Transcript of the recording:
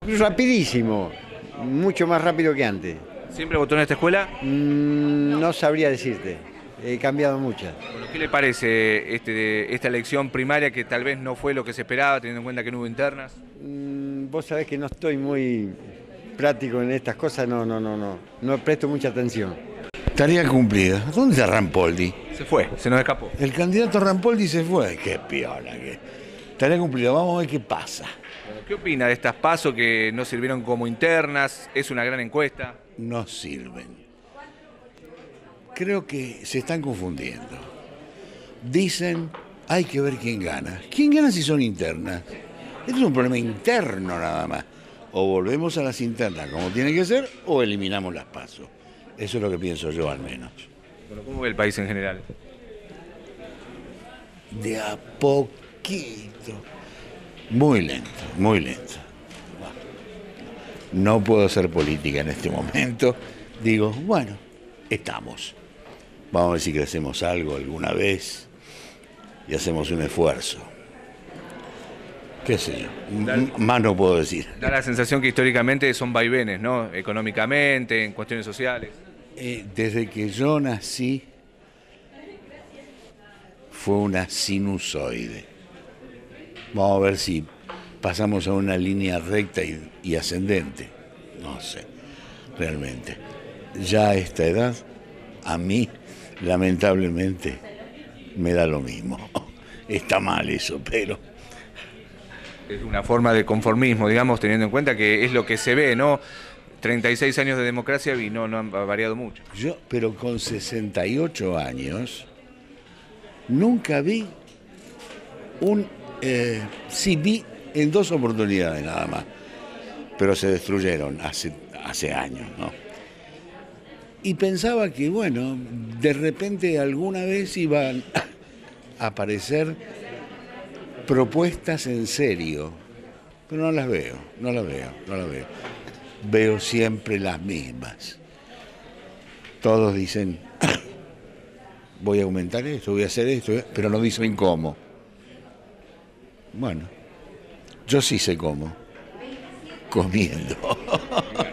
Rapidísimo, mucho más rápido que antes. ¿Siempre votó en esta escuela? No sabría decirte, he cambiado mucho. Bueno, ¿qué le parece esta elección primaria que tal vez no fue lo que se esperaba, teniendo en cuenta que no hubo internas? Vos sabés que no estoy muy práctico en estas cosas, no presto mucha atención. Tarea cumplida. ¿Dónde está Rampoldi? Se fue, se nos escapó. El candidato Rampoldi se fue. Qué piola que. Tarea cumplida. Vamos a ver qué pasa. Bueno, ¿qué opina de estas PASO que no sirvieron como internas? Es una gran encuesta. No sirven. Creo que se están confundiendo. Dicen, hay que ver quién gana. ¿Quién gana si son internas? Esto es un problema interno nada más. O volvemos a las internas como tiene que ser, o eliminamos las PASO. Eso es lo que pienso yo al menos. Bueno, ¿cómo ve el país en general? De a poquito. Muy lento, muy lento. No puedo hacer política en este momento. Digo, bueno, estamos. Vamos a ver si crecemos algo alguna vez y hacemos un esfuerzo. ¿Qué sé yo? Más no puedo decir. Da la sensación que históricamente son vaivenes, ¿no? Económicamente, en cuestiones sociales. Desde que yo nací fue una sinusoide. Vamos a ver si pasamos a una línea recta y ascendente. No sé, realmente. Ya a esta edad, a mí, lamentablemente, me da lo mismo. Está mal eso, pero... Es una forma de conformismo, digamos, teniendo en cuenta que es lo que se ve, ¿no? 36 años de democracia y no han variado mucho. Pero con 68 años, nunca vi sí vi en 2 oportunidades nada más, pero se destruyeron hace años, ¿no? Y pensaba que, bueno, de repente alguna vez iban a aparecer propuestas en serio, pero no las veo. Veo siempre las mismas. Todos dicen, voy a aumentar esto, voy a hacer esto, pero no dicen cómo. Bueno, yo sí sé cómo. Comiendo.